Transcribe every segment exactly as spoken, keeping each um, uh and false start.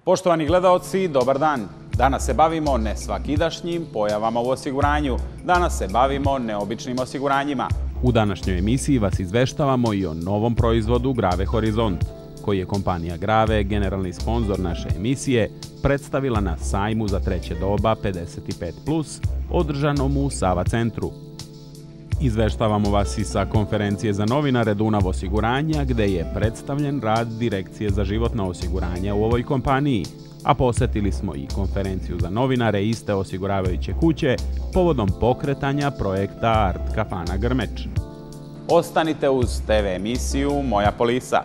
Poštovani gledaoci, dobar dan. Danas se bavimo nesvakidašnjim pojavama u osiguranju. Danas se bavimo neobičnim osiguranjima. U današnjoj emisiji vas izveštavamo i o novom proizvodu Grave Horizont, koji je kompanija Grave, generalni sponzor naše emisije, predstavila na sajmu za treće doba pedeset pet plus, održanom u Sava centru. Izveštavamo vas i sa konferencije za novinare Dunav osiguranja, gde je predstavljen rad Direkcije za životna osiguranja u ovoj kompaniji, a posetili smo i konferenciju za novinare iste osiguravajuće kuće povodom pokretanja projekta Art Kafana Grmeč. Ostanite uz te ve emisiju Moja polisa.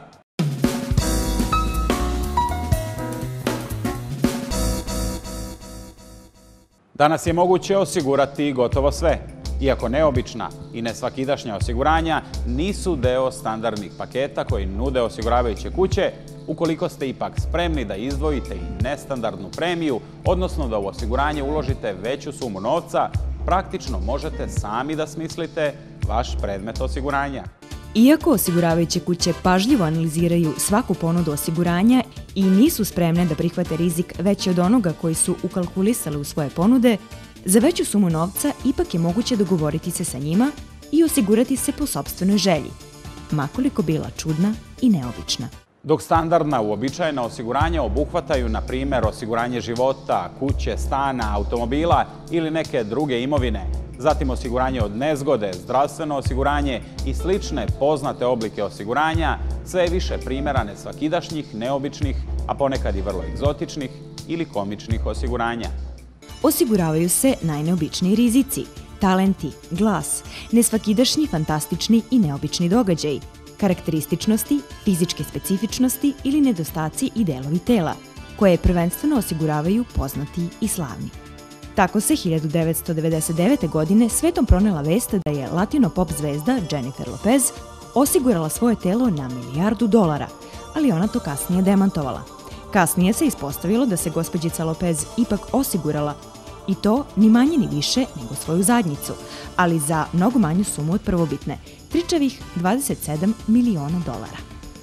Danas je moguće osigurati gotovo sve. Iako neobična i nesvakidašnja osiguranja nisu deo standardnih paketa koji nude osiguravajuće kuće, ukoliko ste ipak spremni da izdvojite i nestandardnu premiju, odnosno da u osiguranje uložite veću sumu novca, praktično možete sami da smislite vaš predmet osiguranja. Iako osiguravajuće kuće pažljivo analiziraju svaku ponudu osiguranja i nisu spremne da prihvate rizik veći od onoga koji su ukalkulisali u svoje ponude, za veću sumu novca ipak je moguće dogovoriti se sa njima i osigurati se po sopstvenoj želji, makoliko bila čudna i neobična. Dok standardna uobičajena osiguranja obuhvataju, na primjer, osiguranje života, kuće, stana, automobila ili neke druge imovine, zatim osiguranje od nezgode, zdravstveno osiguranje i slične poznate oblike osiguranja, sve je više primjera nesvakidašnjih, neobičnih, a ponekad i vrlo egzotičnih ili komičnih osiguranja. Osiguravaju se najneobičniji rizici, talenti, glas, nesvakidašnji, fantastični i neobični događaji, karakterističnosti, fizičke specifičnosti ili nedostaci i delovi tela, koje prvenstveno osiguravaju poznati i slavni. Tako se hiljadu devetsto devedeset devete. godine svetom pronela vest da je latino pop zvezda Jennifer Lopez osigurala svoje telo na milijardu dolara, ali ona to kasnije demantovala. Kasnije se ispostavilo da se gospođica Lopez ipak osigurala, i to ni manje ni više nego svoju zadnjicu, ali za mnogo manju sumu od prvobitne, tričavih dvadeset sedam miliona dolara.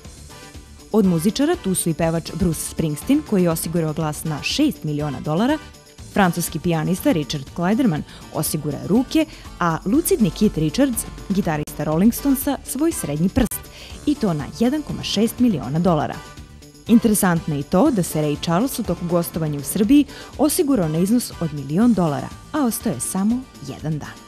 Od muzičara tu su i pevač Bruce Springsteen, koji je osigurao glas na šest miliona dolara, francuski pijanista Richard Clayderman osigura ruke, a lucidni Keith Richards, gitarista Rolling Stonesa, svoj srednji prst, i to na jedan zarez šest miliona dolara. Interesantno je i to da se Ray Charles u toku gostovanja u Srbiji osigurao na iznos od milion dolara, a ostao je samo jedan dan.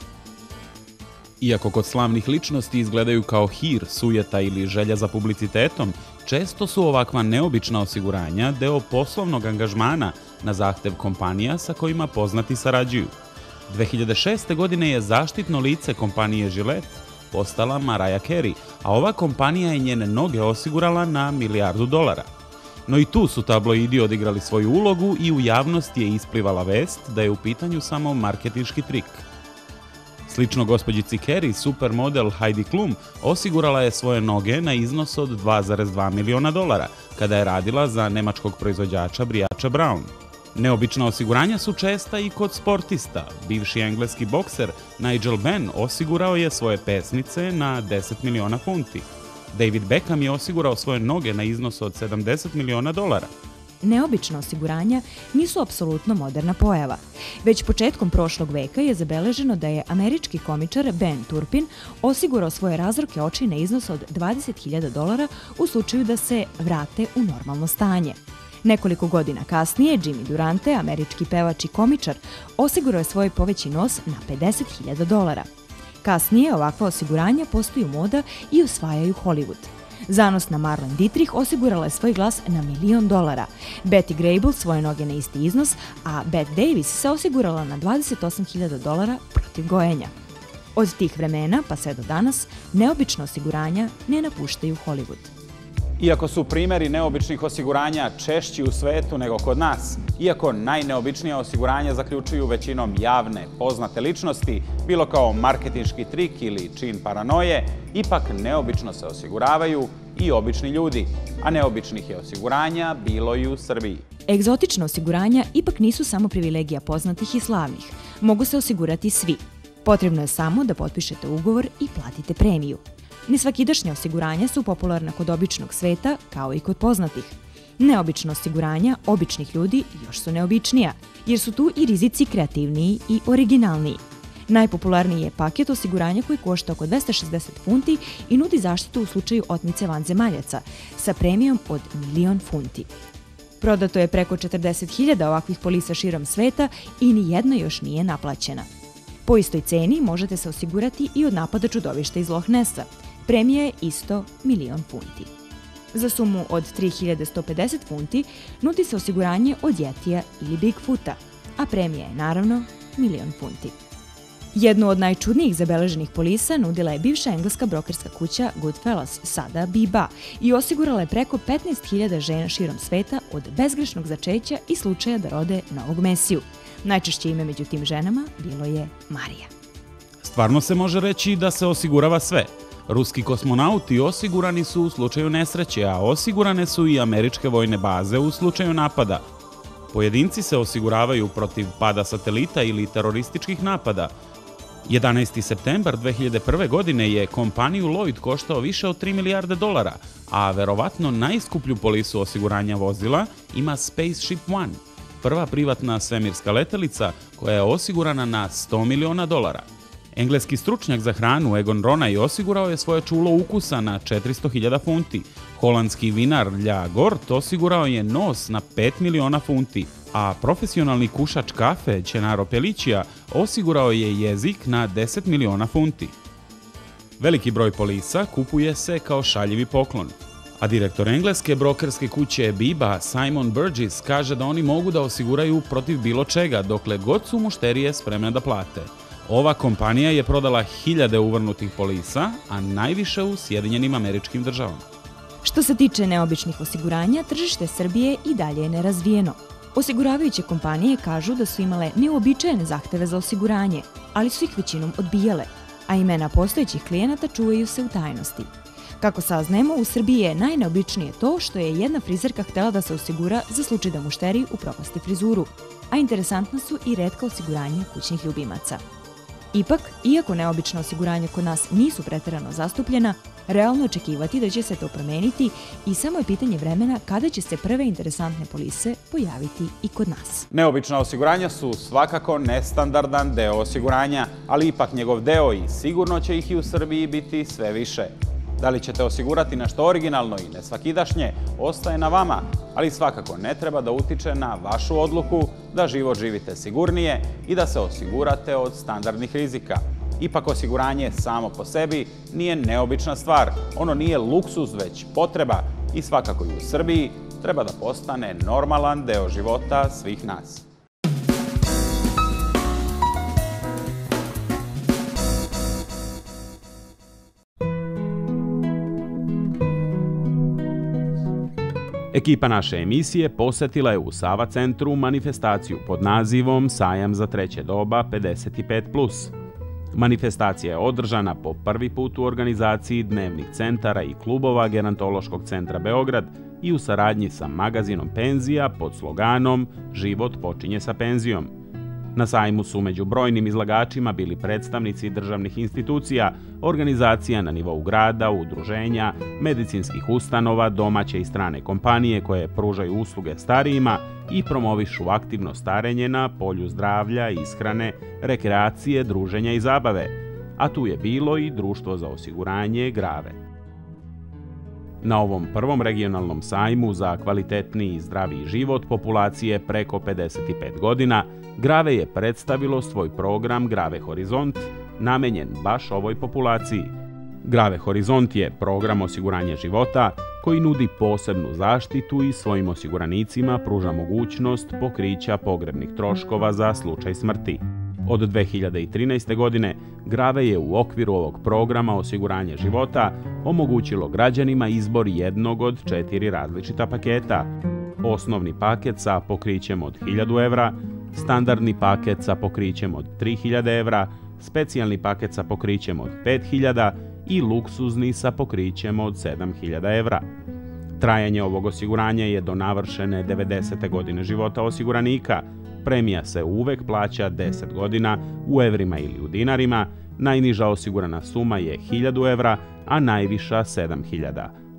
Iako kod slavnih ličnosti izgledaju kao hir, sujeta ili želja za publicitetom, često su ovakva neobična osiguranja deo poslovnog angažmana na zahtev kompanija sa kojima poznati sarađuju. dve hiljade šeste. godine je zaštitno lice kompanije Gillette postala Mariah Carey, a ova kompanija je njene noge osigurala na milijardu dolara. No i tu su tabloidi odigrali svoju ulogu i u javnosti je isplivala vest da je u pitanju samo marketinški trik. Slično gospođici Carey, supermodel Heidi Klum osigurala je svoje noge na iznos od dva zarez dva miliona dolara kada je radila za nemačkog proizvođača brijača Braun. Neobična osiguranja su česta i kod sportista. Bivši engleski bokser Nigel Benn osigurao je svoje pesnice na deset miliona funti. David Beckham je osigurao svoje noge na iznos od sedamdeset miliona dolara. Neobična osiguranja nisu apsolutno moderna pojava. Već početkom prošlog veka je zabeleženo da je američki komičar Ben Turpin osigurao svoje razroke oči na iznos od dvadeset hiljada dolara u slučaju da se vrate u normalno stanje. Nekoliko godina kasnije, Jimmy Durante, američki pevač i komičar, osigurao je svoj poveći nos na pedeset hiljada dolara. Kasnije ovakva osiguranja postaju moda i osvajaju Hollywood. Zanosna Marlene Dietrich osigurala je svoj glas na milion dolara, Betty Grable svoje noge na isti iznos, a Bette Davis se osigurala na dvadeset osam hiljada dolara protiv gojenja. Od tih vremena pa sve do danas, neobična osiguranja ne napuštaju Hollywood. Iako su primjeri neobičnih osiguranja češći u svetu nego kod nas, iako najneobičnija osiguranja zaključuju većinom javne, poznate ličnosti, bilo kao marketinški trik ili čin paranoje, ipak neobično se osiguravaju i obični ljudi, a neobičnih je osiguranja bilo i u Srbiji. Egzotična osiguranja ipak nisu samo privilegija poznatih i slavnih. Mogu se osigurati svi. Potrebno je samo da potpišete ugovor i platite premiju. Nesvakidašnja osiguranja su popularna kod običnog sveta, kao i kod poznatih. Neobična osiguranja običnih ljudi još su neobičnija, jer su tu i rizici kreativniji i originalniji. Najpopularniji je paket osiguranja koji košta oko dvesta šezdeset funti i nudi zaštitu u slučaju otmice vanzemaljaca sa premijom od milion funti. Prodato je preko četrdeset hiljada ovakvih polisa širom sveta i ni jedna još nije naplaćena. Po istoj ceni možete se osigurati i od napada čudovišta iz Loch Nessa. Premija je isto milion funti. Za sumu od tri hiljade sto pedeset funti nudi se osiguranje od Yetija ili Bigfoota, a premija je naravno milion funti. Jednu od najčudnijih zabeleženih polisa nudila je bivša engleska brokerska kuća Goodfellas, sada B B A, i osigurala je preko petnaest hiljada žena širom sveta od bezgrešnog začeća i slučaja da rode novog Mesiju. Najčešće ime među tim ženama bilo je Marija. Stvarno se može reći da se osigurava sve. Ruski kosmonauti osigurani su u slučaju nesreće, a osigurane su i američke vojne baze u slučaju napada. Pojedinci se osiguravaju protiv pada satelita ili terorističkih napada. jedanaesti septembar dve hiljade prve. godine je kompaniju Lloyd koštao više od tri milijarde dolara, a verovatno najskuplju polisu osiguranja vozila ima Spaceship One, prva privatna svemirska letelica koja je osigurana na sto miliona dolara. Engleski stručnjak za hranu Egon Ronay osigurao je svoje čulo ukusa na četiristo hiljada funti. Holandski vinar Lja Gort osigurao je nos na pet miliona funti, a profesionalni kušač kafe Gennaro Pelliccia osigurao je jezik na deset miliona funti. Veliki broj polisa kupuje se kao šaljivi poklon, a direktor engleske brokerske kuće B B A Simon Burgess kaže da oni mogu da osiguraju protiv bilo čega dokle god su mušterije spremne da plate. Ova kompanija je prodala hiljade uvrnutih polisa, a najviše u Sjedinjenim Američkim Državama. Što se tiče neobičnih osiguranja, tržište Srbije i dalje je nerazvijeno. Osiguravajuće kompanije kažu da su imale neuobičajene zahteve za osiguranje, ali su ih većinom odbijale, a imena postojećih klijenata čuvaju se u tajnosti. Kako saznajemo, u Srbiji je najneobičnije to što je jedna frizerka htela da se osigura za slučaj da mušteri upropasti frizuru, a interesantna su i retka osiguranja kućnih ljubimaca. Ipak, iako neobična osiguranja kod nas nisu preterano zastupljena, realno očekivati da će se to promeniti i samo je pitanje vremena kada će se prve interesantne polise pojaviti i kod nas. Neobična osiguranja su svakako nestandardan deo osiguranja, ali ipak njegov deo i sigurno će ih i u Srbiji biti sve više. Da li ćete osigurati nešto originalno i nesvakidašnje, ostaje na vama, ali svakako ne treba da utiče na vašu odluku da život živite sigurnije i da se osigurate od standardnih rizika. Ipak osiguranje samo po sebi nije neobična stvar, ono nije luksuz već potreba i svakako i u Srbiji treba da postane normalan deo života svih nas. Ekipa naše emisije posetila je u Sava centru manifestaciju pod nazivom Sajam za treće doba pedeset pet plus. Manifestacija je održana po prvi put u organizaciji dnevnih centara i klubova Gerontološkog centra Beograd i u saradnji sa magazinom Penzija pod sloganom Život počinje sa penzijom. Na sajmu su među brojnim izlagačima bili predstavnici državnih institucija, organizacija na nivou grada, udruženja, medicinskih ustanova, domaće i strane kompanije koje pružaju usluge starijima i promovišu aktivno starenje na polju zdravlja, ishrane, rekreacije, druženja i zabave, a tu je bilo i Društvo za osiguranje Grave. Na ovom prvom regionalnom sajmu za kvalitetniji i zdraviji život populacije preko pedeset pet godina, Grave je predstavilo svoj program Grave Horizont, namenjen baš ovoj populaciji. Grave Horizont je program osiguranja života koji nudi posebnu zaštitu i svojim osiguranicima pruža mogućnost pokrića pogrebnih troškova za slučaj smrti. Od dve hiljade trinaeste. godine Grave je u okviru ovog programa osiguranja života omogućilo građanima izbor jednog od četiri različita paketa. Osnovni paket sa pokrićem od hiljadu evra, standardni paket sa pokrićem od tri hiljade evra, specijalni paket sa pokrićem od pet hiljada i luksuzni sa pokrićem od sedam hiljada evra. Trajanje ovog osiguranja je do navršene devedesete. godine života osiguranika. Premija se uvek plaća deset godina u evrima ili u dinarima, najniža osigurana suma je hiljadu evra, a najviša sedam hiljada.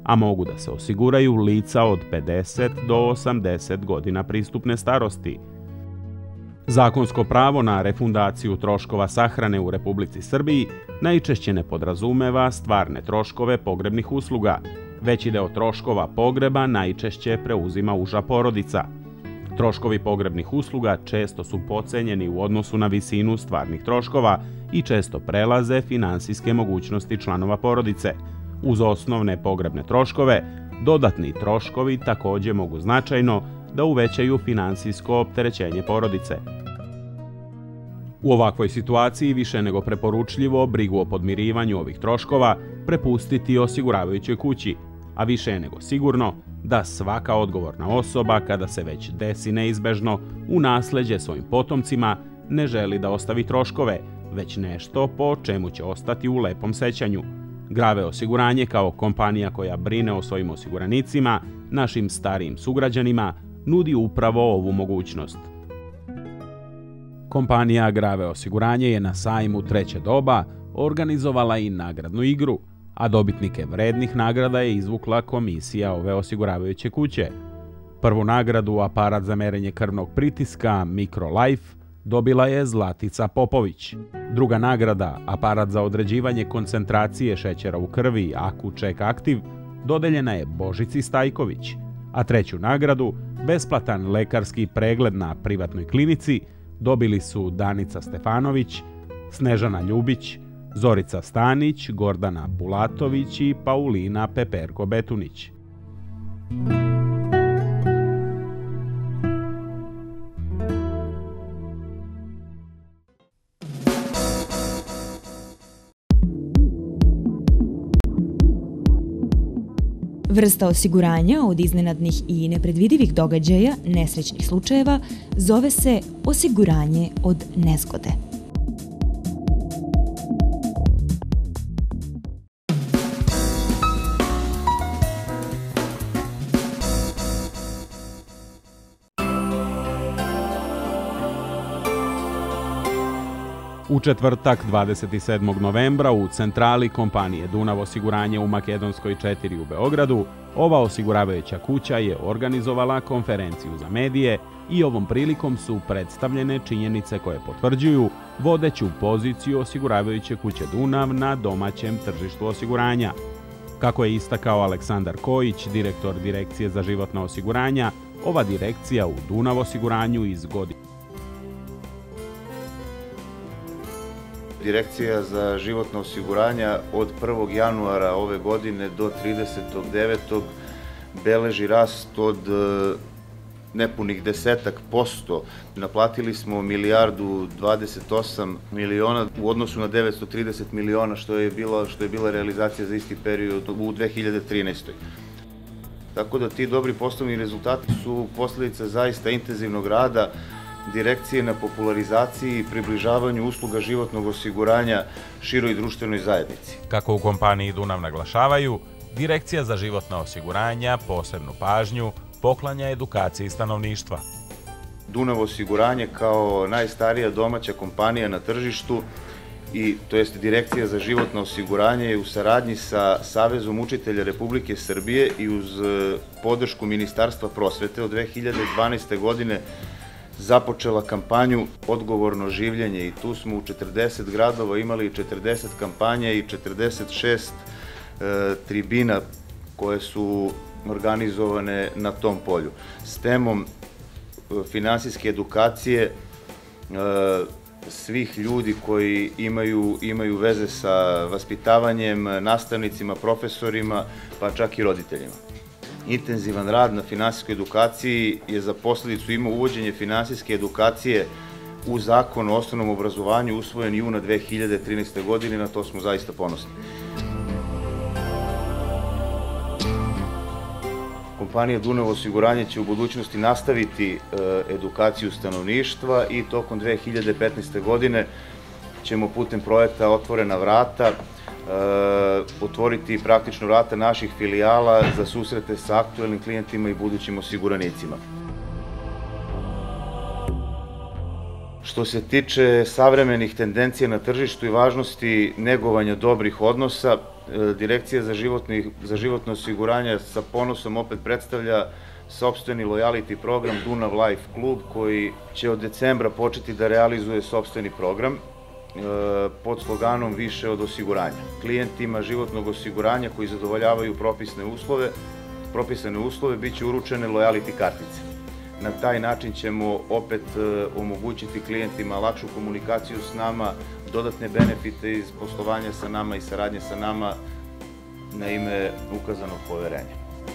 a mogu da se osiguraju lica od pedeset do osamdeset godina pristupne starosti. Zakonsko pravo na refundaciju troškova sahrane u Republici Srbiji najčešće ne podrazumeva stvarne troškove pogrebnih usluga. Veći deo troškova pogreba najčešće preuzima uža porodica. Troškovi pogrebnih usluga često su potcenjeni u odnosu na visinu stvarnih troškova i često prelaze finansijske mogućnosti članova porodice. Uz osnovne pogrebne troškove, dodatni troškovi takođe mogu značajno da uvećaju finansijsko opterećenje porodice. U ovakvoj situaciji više nego preporučljivo brigu o podmirivanju ovih troškova prepustiti osiguravajućoj kući, a više je nego sigurno da svaka odgovorna osoba, kada se već desi neizbežno, u nasleđe svojim potomcima ne želi da ostavi troškove, već nešto po čemu će ostati u lepom sećanju. Grave osiguranje kao kompanija koja brine o svojim osiguranicima, našim starijim sugrađanima, nudi upravo ovu mogućnost. Kompanija Grave osiguranje je na sajmu Treće doba organizovala i nagradnu igru, a dobitnike vrednih nagrada je izvukla komisija ove osiguravajuće kuće. Prvu nagradu, aparat za merenje krvnog pritiska MicroLife, dobila je Zlatica Popović. Druga nagrada, aparat za određivanje koncentracije šećera u krvi AkuCheck Active, dodeljena je Božici Stajković, a treću nagradu, besplatan lekarski pregled na privatnoj klinici, dobili su Danica Stefanović, Snežana Ljubić, Zorica Stanić, Gordana Bulatović i Paulina Peperko-Betunić. Vrsta osiguranja od iznenadnih i nepredvidivih događaja, nesrećnih slučajeva, zove se osiguranje od nezgode. U četvrtak, dvadeset sedmog novembra, u centrali kompanije Dunav osiguranje u Makedonskoj četiri u Beogradu, ova osiguravajuća kuća je organizovala konferenciju za medije i ovom prilikom su predstavljene činjenice koje potvrđuju vodeću poziciju osiguravajuće kuće Dunav na domaćem tržištu osiguranja. Kako je istakao Aleksandar Kojić, direktor Direkcije za životna osiguranja, ova direkcija u Dunav osiguranju iz godine Direkcija za životno osiguranja od prvog januara ove godine do tridesetog devetog beleži rast od nepunih desetak posto. Naplatili smo milijardu dvadeset osam miliona u odnosu na devetsto trideset miliona, što je bila, što je bila realizacija za isti period u dve hiljade trinaestoj. Tako da ti dobri poslovni rezultati su posledica zaista intenzivnog rada Direkcije na popularizaciji i približavanju usluga životnog osiguranja široj društvenoj zajednici. Kako u kompaniji Dunav naglašavaju, Direkcija za životna osiguranja posebnu pažnju poklanja edukaciji stanovništva. Dunav osiguranje kao najstarija domaća kompanija na tržištu i to jest Direkcija za životno osiguranje je u saradnji sa Savezom učitelja Republike Srbije i uz podršku Ministarstva prosvete od dve hiljade dvanaeste. godine započela kampanju Odgovorno življenje i tu smo u četrdeset gradova imali četrdeset kampanja i četrdeset šest e, tribina koje su organizovane na tom polju. S temom finansijske edukacije e, svih ljudi koji imaju, imaju veze sa vaspitavanjem, nastavnicima, profesorima, pa čak i roditeljima. Intenzivan rad na finansijskoj edukaciji je za posledicu imao uvođenje finansijske edukacije u Zakon o osnovnom obrazovanju usvojen juna dve hiljade trinaeste. godine, na to smo zaista ponosni. Kompanija Dunav osiguranje će u budućnosti nastaviti edukaciju stanovništva i tokom dve hiljade petnaeste. godine ćemo putem projekta Otvorena vrata otvoriti praktično vrata naših filijala za susrete sa aktuelnim klijentima i budućim osiguranicima. Što se tiče savremenih tendencija na tržištu i važnosti negovanja dobrih odnosa, Direkcija za životno osiguranje sa ponosom opet predstavlja sopstveni lojality program Dunav Life Klub, koji će od decembra početi da realizuje sopstveni program pod sloganom Više od osiguranja. Klijentima životnog osiguranja koji zadovoljavaju propisane uslove bit će uručene lojality kartice. Na taj način ćemo opet omogućiti klijentima lakšu komunikaciju s nama, dodatne benefite iz poslovanja sa nama i saradnje sa nama na ime ukazanog poverenja.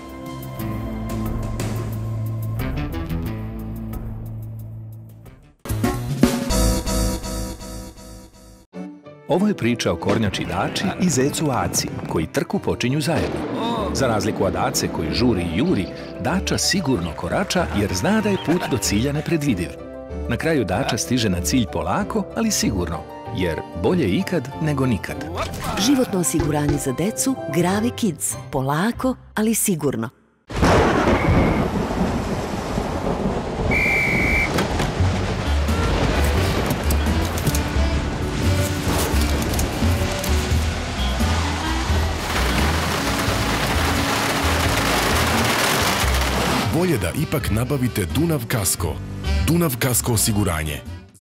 Ovo je priča o kornjači Dači i zecu Aci, koji trku počinju zajedno. Za razliku od Ace koji žuri i juri, Dača sigurno korača jer zna da je put do cilja nepredvidiv. Na kraju Dača stiže na cilj polako, ali sigurno, jer bolje ikad nego nikad. Životno osiguranje za decu Grave Kids. Polako, ali sigurno. Bolje da ipak nabavite Dunav Kasko. Dunav Kasko osiguranje.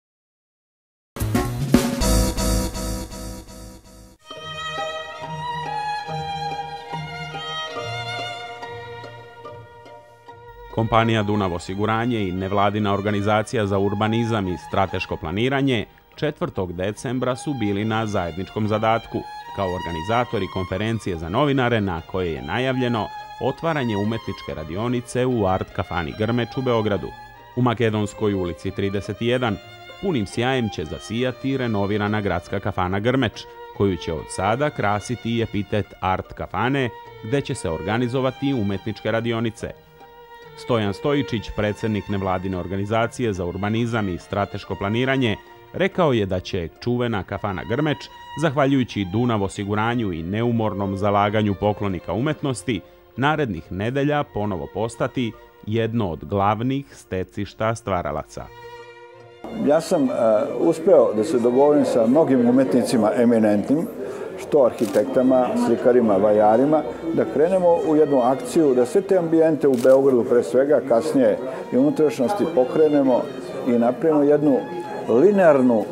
Kompanija Dunav osiguranje i nevladina organizacija za urbanizam i strateško planiranje četvrtog decembra su bili na zajedničkom zadatku kao organizatori konferencije za novinare na koje je najavljeno otvaranje umetničke radionice u Art kafani Grmeč u Beogradu. U Makedonskoj ulici trideset jedan punim sjajem će zasijati renovirana gradska kafana Grmeč, koju će od sada krasiti i epitet Art kafane, gde će se organizovati umetničke radionice. Stojan Stojičić, predsjednik nevladine organizacije za urbanizam i strateško planiranje, rekao je da će čuvena kafana Grmeč, zahvaljujući Dunav osiguranju i neumornom zalaganju poklonika umetnosti, narednih nedelja ponovo postati jedno od glavnih stecišta stvaralaca. Ja sam uspeo da se dogovorim sa mnogim umetnicima eminentnim, što arhitektama, slikarima, vajarima, da krenemo u jednu akciju, da sve te ambijente u Beogradu pre svega, kasnije i unutrašnjosti pokrenemo i napravimo jednu linearnu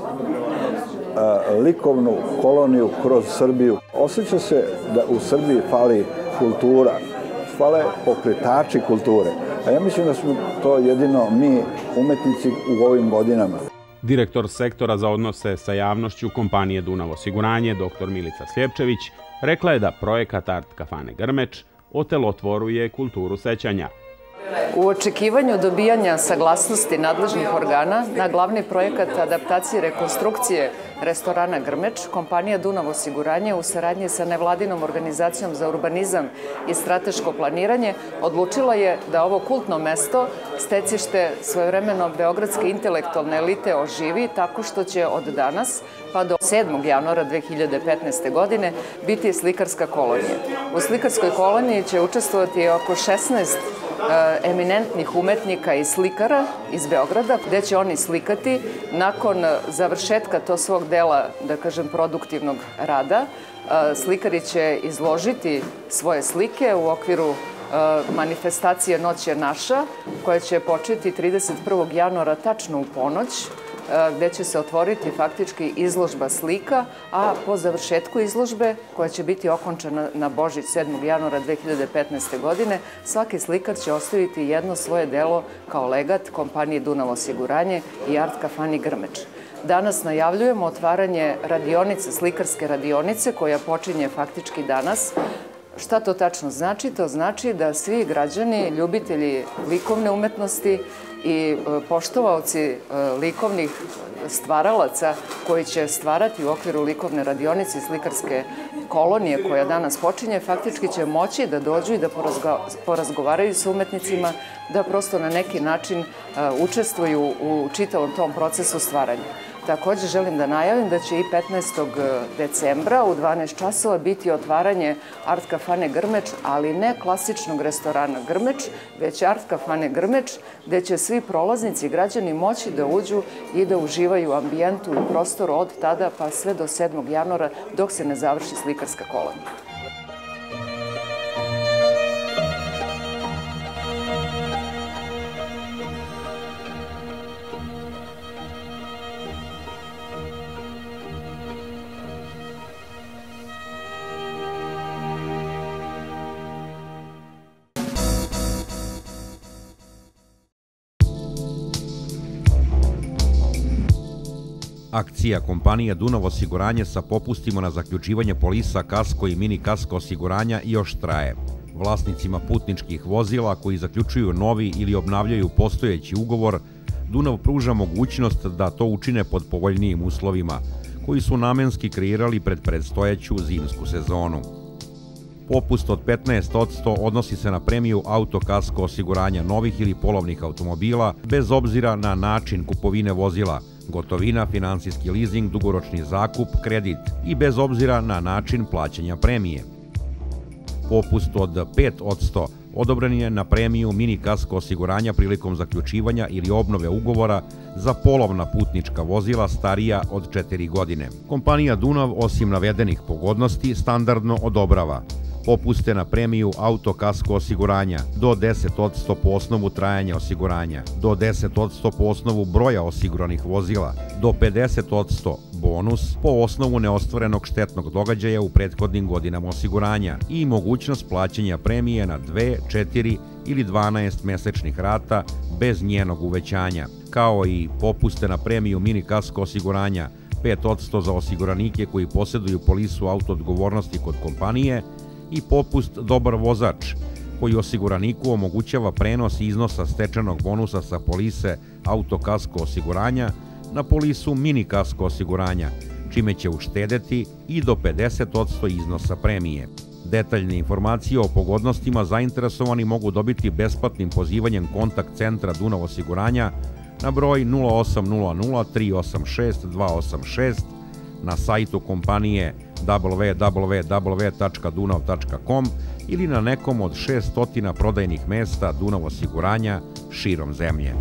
likovnu koloniju kroz Srbiju. Osjeća se da u Srbiji fali kultura, fale pokretači kulture. A ja mislim da smo to jedino mi, umetnici, u ovim godinama. Direktor sektora za odnose sa javnošću kompanije Dunav osiguranje, doktor Milica Sljepčević, rekla je da projekat Art kafane Grmeč otelotvoruje kulturu sećanja. U očekivanju dobijanja saglasnosti nadležnih organa na glavni projekat adaptacije i rekonstrukcije restorana Grmeč, kompanija Dunav osiguranje u saradnji sa nevladinom organizacijom za urbanizam i strateško planiranje odlučila je da ovo kultno mesto, stecište svojevremeno beogradske intelektualne elite, oživi tako što će od danas pa do sedmog januara dve hiljade petnaeste. godine biti slikarska kolonija. U slikarskoj koloniji će učestvovati oko šesnaest eminentnih umetnika i slikara iz Beograda, gde će oni slikati nakon završetka to svog dela, da kažem, produktivnog rada. Slikari će izložiti svoje slike u okviru manifestacije Noć je naša, koja će početi trideset prvog januara tačno u ponoć, gde će se otvoriti faktički izložba slika, a po završetku izložbe, koja će biti okončana na Božić sedmog januara dve hiljade petnaeste. godine, svaki slikar će ostaviti jedno svoje delo kao legat kompanije Dunav osiguranje i Art kafani Grmeč. Danas najavljujemo otvaranje radionice, slikarske radionice, koja počinje faktički danas. Šta to tačno znači? To znači da svi građani, ljubitelji likovne umetnosti i poštovaoci likovnih stvaralaca koji će stvarati u okviru likovne radionice i slikarske kolonije koja danas počinje, faktički će moći da dođu i da porazgovaraju sa umetnicima, da prosto na neki način učestvuju u čitavom tom procesu stvaranja. Također želim da najavim da će i petnaestog decembra u dvanaest časova biti otvaranje Art kafane Grmeč, ali ne klasičnog restorana Grmeč, već Art kafane Grmeč, gde će svi prolaznici i građani moći da uđu i da uživaju u ambijentu i prostoru od tada pa sve do sedmog januara dok se ne završi slikarska kolonija. Akcija kompanije Dunav osiguranje sa popustima na zaključivanje polisa, kasko i mini kasko osiguranja još traje. Vlasnicima putničkih vozila koji zaključuju novi ili obnavljaju postojeći ugovor, Dunav pruža mogućnost da to učine pod povoljnijim uslovima, koji su namenski kreirali pred predstojeću zimsku sezonu. Popust od petnaest posto odnosi se na premiju auto-kasko osiguranja novih ili polovnih automobila, bez obzira na način kupovine vozila, gotovina, finansijski leasing, dugoročni zakup, kredit i bez obzira na način plaćanja premije. Popust od pet posto odobren je na premiju mini kasko osiguranja prilikom zaključivanja ili obnove ugovora za polovna putnička vozila starija od četiri godine. Kompanija Dunav, osim navedenih pogodnosti, standardno odobrava popuste na premiju auto-kasko osiguranja do deset posto po osnovu trajanja osiguranja, do deset posto po osnovu broja osiguranih vozila, do pedeset posto bonus po osnovu neostvarenog štetnog događaja u prethodnim godinama osiguranja i mogućnost plaćanja premije na dve, četiri ili dvanaest mesečnih rata bez njenog uvećanja, kao i popuste na premiju mini kasko osiguranja pet posto za osiguranike koji posjeduju polisu auto-odgovornosti kod kompanije i popust Dobar vozač, koji osiguraniku omogućava prenos iznosa stečenog bonusa sa polise auto-kasko osiguranja na polisu mini kasko osiguranja, čime će uštedeti i do pedeset posto iznosa premije. Detaljne informacije o pogodnostima zainteresovani mogu dobiti besplatnim pozivanjem kontakt centra Dunav osiguranja na broj nula osam nula nula tri osam šest dva osam šest, na sajtu kompanije w w w tačka dunav tačka com ili na nekom od šessto prodajnih mesta Dunav osiguranja širom zemlje.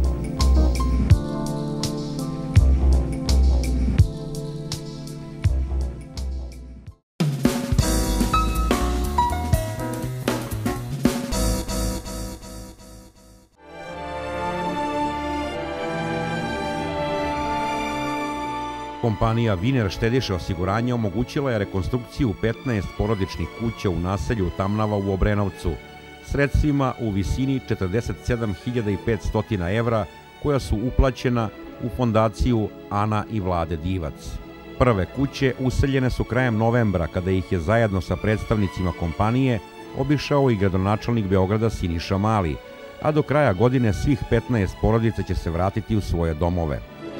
Kompanija Viner štediše osiguranja omogućila je rekonstrukciju petnaest porodičnih kuća u naselju Tamnava u Obrenovcu, sredstvima u visini četrdeset sedam hiljada petsto evra koja su uplaćena u fondaciju Ana i Vlade Divac. Prve kuće useljene su krajem novembra, kada ih je zajedno sa predstavnicima kompanije obišao i gradonačelnik Beograda Siniša Mali, a do kraja godine svih petnaest porodica će se vratiti u svoje domove.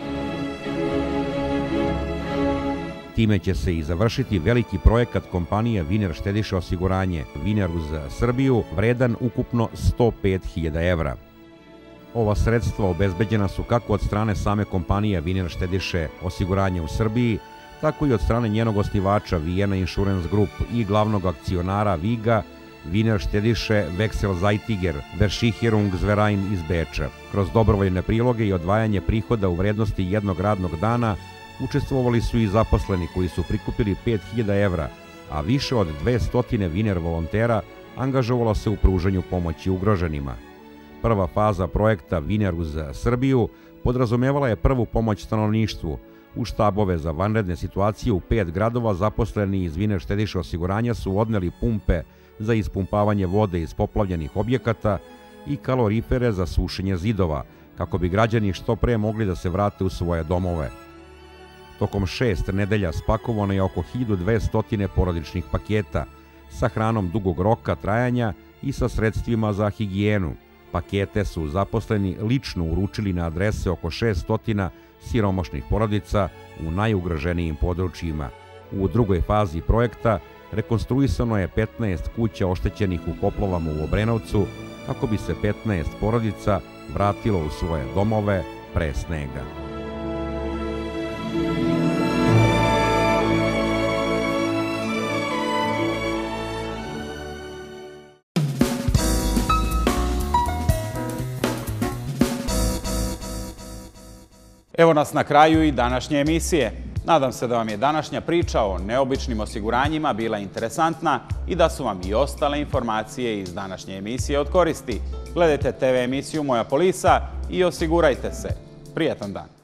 Time će se i završiti veliki projekat kompanije Viner štediše osiguranje Viner uz Srbiju, vredan ukupno sto pet hiljada evra. Ova sredstva obezbeđena su kako od strane same kompanije Viner štediše osiguranje u Srbiji, tako i od strane njenog osnivača Vienna Insurance Group i glavnog akcionara Viga, Viner štediše Wechselseitiger Versicherungsverein iz Beča. Kroz dobrovoljne priloge i odvajanje prihoda u vrednosti jednog radnog dana učestvovali su i zaposleni koji su prikupili pet hiljada evra, a više od dvesta Viner volontera angažovalo se u pružanju pomoći ugroženima. Prva faza projekta Viner uz Srbiju podrazumevala je prvu pomoć stanovništvu. U štabove za vanredne situacije u pet gradova zaposleni iz Viner štediše osiguranja su odneli pumpe za ispumpavanje vode iz poplavljenih objekata i kalorifere za sušenje zidova, kako bi građani što pre mogli da se vrate u svoje domove. Tokom šest nedelja spakovano je oko hiljadu dvesta porodičnih paketa sa hranom dugog roka trajanja i sa sredstvima za higijenu. Pakete su zaposleni lično uručili na adrese oko šessto siromašnih porodica u najugroženijim područjima. U drugoj fazi projekta rekonstruisano je petnaest kuća oštećenih u poplavama u Obrenovcu, kako bi se petnaest porodica vratilo u svoje domove pre snega. Evo nas na kraju i današnje emisije. Nadam se da vam je današnja priča o neobičnim osiguranjima bila interesantna i da su vam i ostale informacije iz današnje emisije od koristi. Gledajte te ve emisiju Moja polisa i osigurajte se. Prijatan dan!